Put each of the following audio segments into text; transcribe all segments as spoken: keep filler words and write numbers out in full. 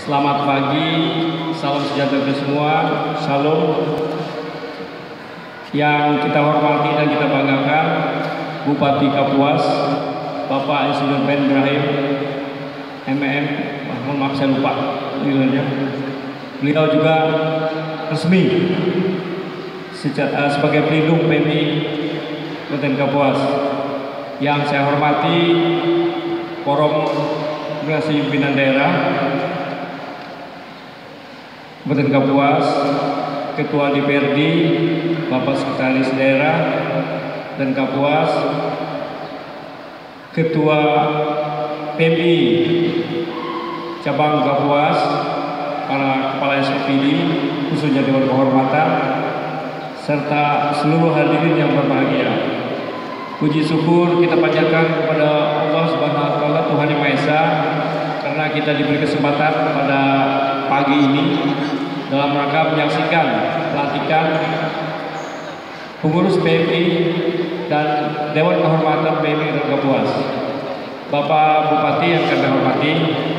Selamat pagi, salam sejahtera untuk semua, shalom. Yang kita hormati dan kita banggakan, Bupati Kapuas, Bapak Insinyur Ben Ibrahim, M M, mohon maaf saya lupa, beliau juga resmi sebagai pelindung P M I Kabupaten Kapuas. Yang saya hormati, Forum Koordinasi Pimpinan Daerah Kabupaten Kapuas, Ketua D P R D, Bapak Sekretaris Daerah dan Kapuas, Ketua P M I Cabang Kapuas, para Kepala S P D, khususnya Dewan Kehormatan, serta seluruh hadirin yang berbahagia. Puji syukur kita panjatkan kepada Allah Subhanahu wa Ta'ala, Tuhan Yang Maha Esa, karena kita diberi kesempatan pada pagi ini dalam rangka menyaksikan pelantikan pengurus P M I dan Dewan Kehormatan P M I dan Kapuas. Bapak Bupati yang kami hormati,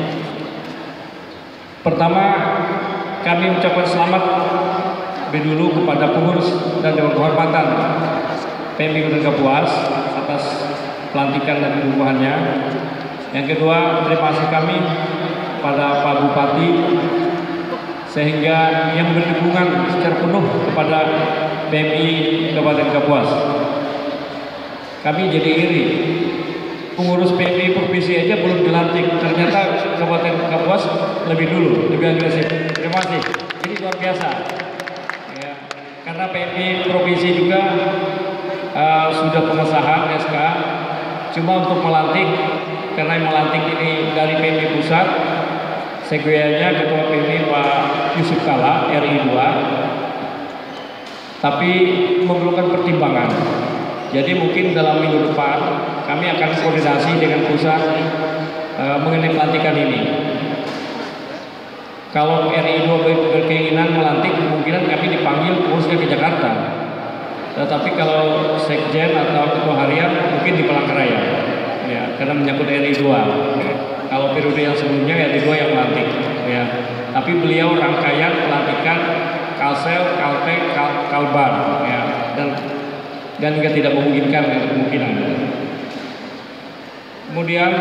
pertama kami ucapkan selamat lebih dulu kepada pengurus dan Dewan Kehormatan P M I Kabupaten Kapuas atas pelantikan dan pengukuhannya. Yang kedua, terima kasih kami pada Pak Bupati sehingga yang berdukungan secara penuh kepada P M I Kabupaten Kapuas. Kami jadi iri, pengurus P M I provinsi aja belum dilantik, ternyata Kabupaten Kapuas lebih dulu, lebih agresif. Terima kasih, ini luar biasa. Ya, karena P M I provinsi juga uh, sudah pengesahan S K, cuma untuk melantik, karena yang melantik ini dari P M I pusat. Sekretariatnya Ketua P M I Pak Yusuf Kala R I dua, tapi memerlukan pertimbangan. Jadi mungkin dalam minggu depan kami akan koordinasi dengan pusat e, mengenai pelantikan ini. Kalau R I dua berkeinginan melantik, kemungkinan kami dipanggil khususnya ke Jakarta. Tetapi kalau sekjen atau ketua harian mungkin di Palangkaraya, ya, karena menyangkut R I dua. Kalau periode yang sebelumnya R I dua yang melantik, ya. Tapi beliau rangkaian pelantikan Kalsel, Kaltek, Kal, Kalbar, ya, dan dan juga tidak memungkinkan ya, kemungkinan. Kemudian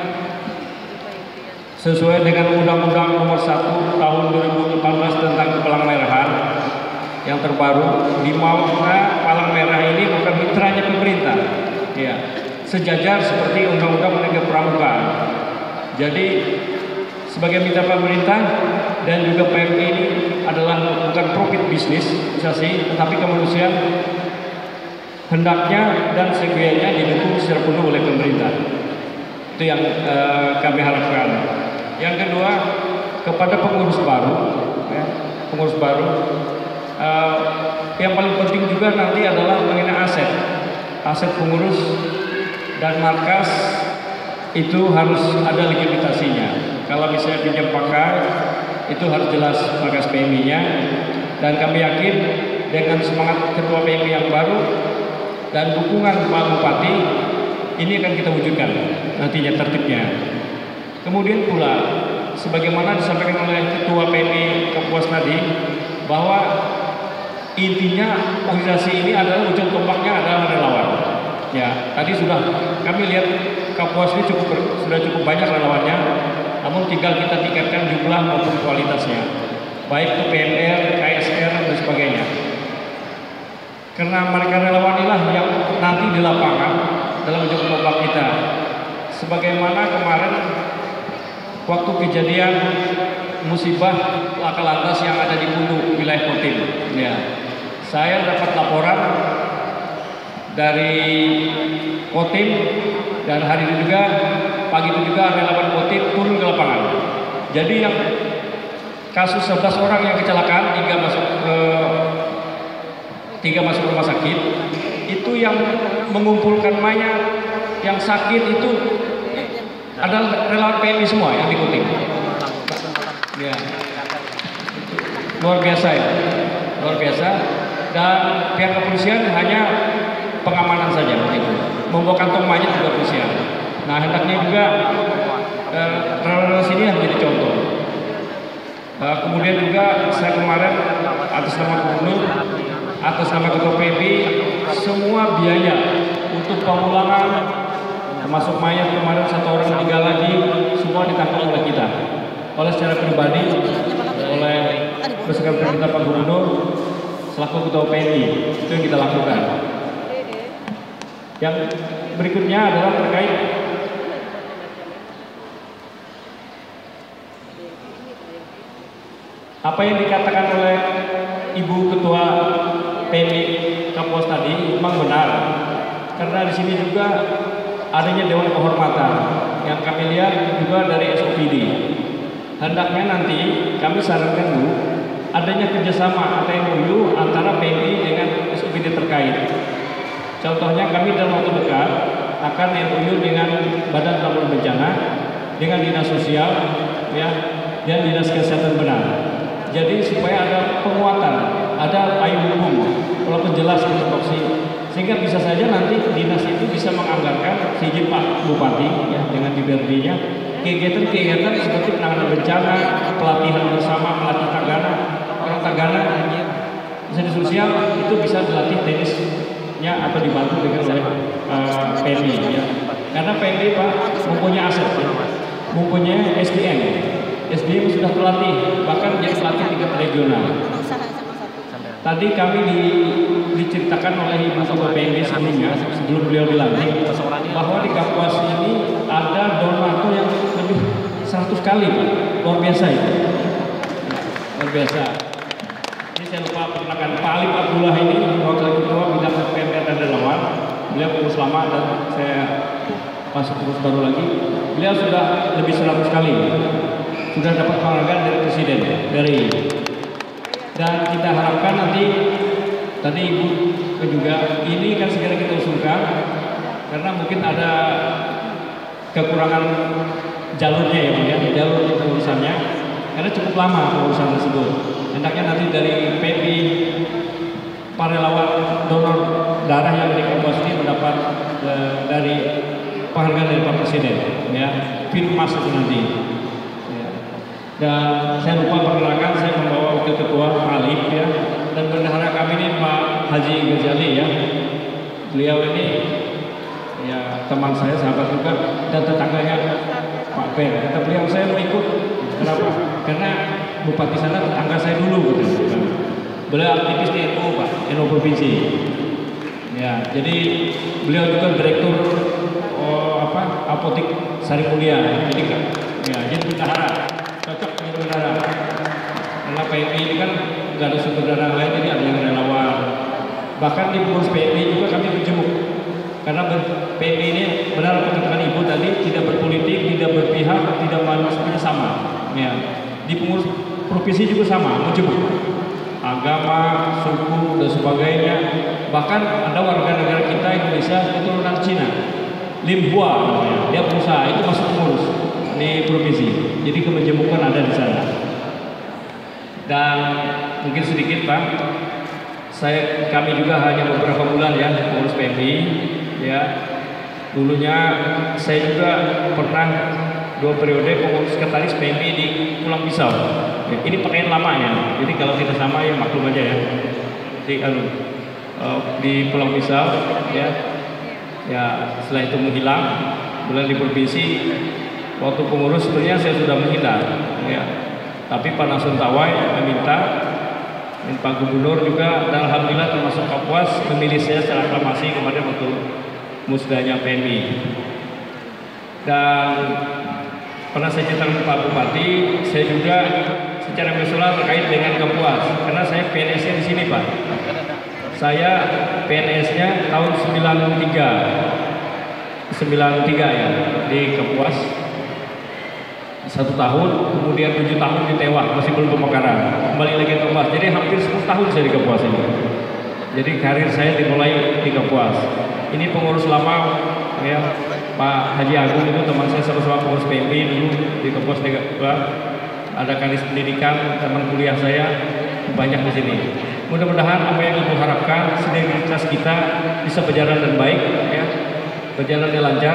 sesuai dengan Undang-Undang Nomor satu Tahun dua ribu delapan belas tentang Palang Merahan yang terbaru, di mana Palang Merah ini bukan mitranya pemerintah, ya, sejajar seperti Undang-Undang Menegak Pramuka. Jadi sebagai mitra pemerintah dan juga P M I ini adalah bukan profit bisnis, bisa sih, tetapi kemanusiaan hendaknya dan sebaiknya didukung secara penuh oleh pemerintah. Itu yang uh, kami harapkan. Yang kedua, kepada pengurus baru, ya, pengurus baru, uh, yang paling penting juga nanti adalah mengenai aset, aset pengurus dan markas. Itu harus ada legitimasinya. Kalau misalnya pinjam pakai, itu harus jelas markas P M I-nya. Dan kami yakin dengan semangat Ketua P M I yang baru dan dukungan Pak Bupati, ini akan kita wujudkan nantinya tertibnya. Kemudian pula, sebagaimana disampaikan oleh Ketua P M I Kapuas tadi, bahwa intinya organisasi ini adalah ujung tombaknya adalah relawan. Ya, tadi sudah kami lihat Kapuas ini cukup sudah cukup banyak relawannya, namun tinggal kita tingkatkan jumlah maupun kualitasnya, baik itu P M R, K S R dan sebagainya. Karena mereka relawan inilah yang nanti di lapangan dalam ujung tombak kita. Sebagaimana kemarin waktu kejadian musibah laka lantas yang ada di Pundu wilayah Kotim, ya, saya dapat laporan dari Kotim dan hari ini juga pagi itu juga relawan Kotim turun ke lapangan. Jadi yang kasus sebelas orang yang kecelakaan, tiga masuk ke tiga masuk rumah sakit, itu yang mengumpulkan mayat, yang sakit itu adalah relawan P M I semua yang di Kotim. Ya, luar biasa ya, luar biasa. Dan pihak kepolisian hanya pengamanan saja begitu, membawa kantong mayat juga kepolisian. Nah hendaknya juga relawan sini harus jadi contoh. kemudian juga saya kemarin atas nama gubernur, atas nama ketua P B, semua biaya untuk pemulangan termasuk mayat kemarin satu orang meninggal lagi semua ditanggung oleh kita, oleh secara pribadi, oleh berdasarkan perintah Pak Gubernur selaku ketua P B. Itu yang kita lakukan. Yang berikutnya adalah terkait apa yang dikatakan oleh Ibu Ketua P B Kapuas tadi memang benar, karena di sini juga adanya Dewan Kehormatan yang kami lihat juga dari S O P D. Hendaknya nanti kami sarankan dulu adanya kerjasama atau M O U antara P B dengan S O P D terkait. Contohnya kami dalam waktu dekat akan M O U dengan Badan Penanggulangan Bencana, dengan Dinas Sosial, ya, dan Dinas Kesehatan benar. Jadi supaya ada penguatan, ada payung hukum, walaupun jelas instruksi, sehingga bisa saja nanti dinas itu bisa menganggarkan si Pak Bupati, ya, dengan D B R D-nya kegiatan-kegiatan seperti penanganan bencana, pelatihan bersama, pelatih tagana, orang tagana, dinas sosial itu bisa dilatih teknisnya atau dibantu dengan oleh uh, P B, ya. Karena P B Pak mempunyai aset, ya, mempunyai S D M. S D M sudah terlatih, bahkan jadi pelatih tingkat regional. Tadi kami di, diceritakan oleh Ibu Ketua P M B sebelumnya, sebelum beliau dilantik, bahwa di Kapuas ini ada donatur yang lebih seratus kali, Pak. Luar biasa itu. Luar biasa. Ini saya lupa perkenalkan Pak Alif Abdullah ini, Wakil Ketua Bidang P M B dan Relawan. Beliau pengurus lama dan saya masuk pengurus baru lagi. Beliau sudah lebih seratus kali. Sudah dapat penghargaan dari Presiden, dari dan kita harapkan nanti tadi Ibu juga ini kan segera kita usulkan karena mungkin ada kekurangan jalurnya ya Bu ya, jalur pengurusannya karena cukup lama pengurusan tersebut. Hendaknya nanti dari P B para relawan donor darah yang di Kapuas ini mendapat e, dari penghargaan dari Pak Presiden, ya, Finmas itu nanti. Dan saya lupa perkenalkan, saya membawa wakil ketua Pak Alif, ya, dan bendahara kami ini Pak Haji Ghazali, ya. Beliau ini ya teman saya, sahabat juga, dan tetangganya Pak Per. Kata beliau, saya mau ikut. Kenapa? Karena Bupati sana tetangga saya dulu, gitu. Beliau aktivis di N U, Pak, N U Provinsi. Ya, jadi beliau juga direktur oh, apa apotik Sari Mulia. Jadi kan, ya, jadi bendahara. Cocok menjadi bendahara karena P M I ini kan nggak ada sumber dana lain, jadi ada yang relawan. Bahkan di pengurus P M I juga kami berjemuk karena P M I ini benar apa katakan Ibu tadi, tidak berpolitik, tidak berpihak, tidak manusia, sama, ya. Di pengurus provinsi juga sama, berjemuk agama, suku dan sebagainya. Bahkan ada warga negara kita Indonesia keturunan Cina, Lim Hua namanya, dia berusaha itu masuk pengurus di provinsi, jadi kemenjemukan ada di sana. Dan mungkin sedikit Pak, saya kami juga hanya beberapa bulan ya pengurus P M I, ya. Dulunya saya juga pernah dua periode pengurus sekretaris P M I di Pulang Pisau. Ya, ini pakaian lamanya, jadi kalau tidak sama ya maklum aja ya. Di, anu, uh, di Pulang Pisau, ya, ya setelah itu menghilang, bulan di provinsi. Waktu pengurus sebenarnya saya sudah menghindar, ya. Tapi Pak Nasun Tawai meminta, dan Pak Gubernur juga, dan alhamdulillah termasuk Kapuas memilih saya secara aklamasi kemarin waktu musdanya P M I. Dan pernah saya ceritakan ke Pak Bupati, saya juga secara personal terkait dengan Kapuas, karena saya P N S-nya di sini Pak. Saya P N S-nya tahun sembilan tiga, sembilan tiga ya di Kapuas. Satu tahun, kemudian tujuh tahun di Tewak, masih belum pemekaran, kembali lagi ke Kapuas. Jadi hampir sepuluh tahun saya di Kapuas ini. Jadi karir saya dimulai di Kapuas. Ini pengurus lama, ya, Pak Haji Agung itu teman saya, sama-sama pengurus P M I dulu di Kapuas. Ada kadis pendidikan, teman kuliah saya banyak di sini. Mudah-mudahan apa yang Ibu harapkan, sinergitas kita bisa berjalan dengan baik, ya, berjalan dengan lancar.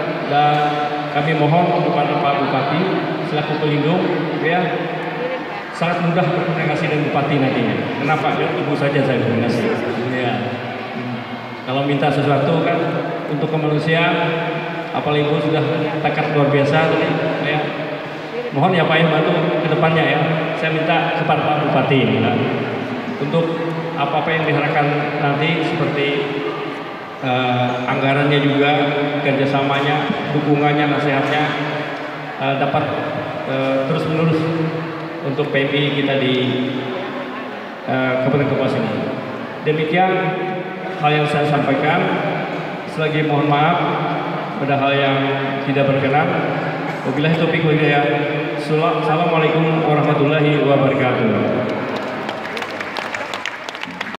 Dan kami mohon kepada Pak Bupati selaku pelindung, ya, sangat mudah berkomunikasi dengan bupati nantinya. Kenapa? Ya, ibu saja saya komunikasi. Ya. Kalau minta sesuatu kan untuk kemanusiaan, apalagi ibu sudah tekad luar biasa tadi, ya. Mohon ya Pak yang bantu ke depannya ya. Saya minta kepada Pak Bupati ya, untuk apa-apa yang diharapkan nanti seperti uh, anggarannya juga, kerjasamanya, dukungannya, nasihatnya uh, dapat uh, terus menerus untuk P M I kita di uh, Kabupaten Kapuas ini. Demikian hal yang saya sampaikan. Selagi mohon maaf pada hal yang tidak berkenan. Wabillahi taufiq wal hidayah. Assalamualaikum warahmatullahi wabarakatuh.